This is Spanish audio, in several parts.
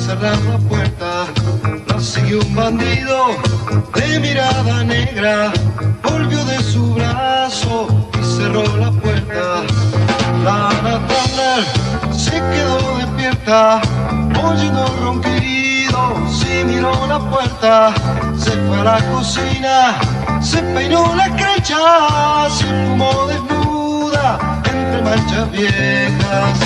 cerrar la puerta, la siguió un bandido de mirada negra, volvió de su brazo y cerró la puerta. La Ana Turner se quedó despierta, oyendo el ronquido, sí miró la puerta, se fue a la cocina, se peinó la crecha, se fumó desnuda entre manchas viejas.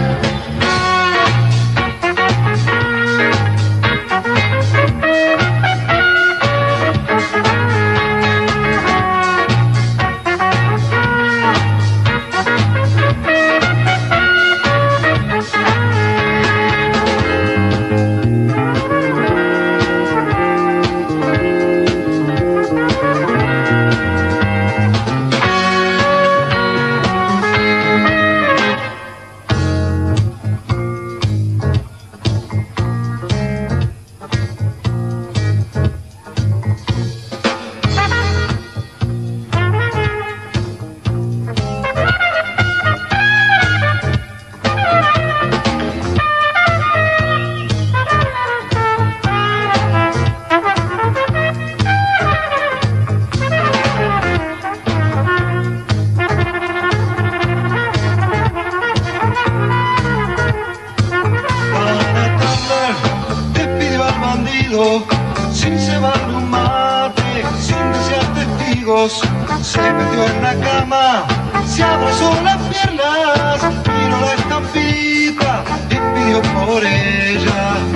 Sin cebarle un mate, sin desear testigos, se metió en la cama, se abrazó las piernas, miró la estampita y pidió por ella.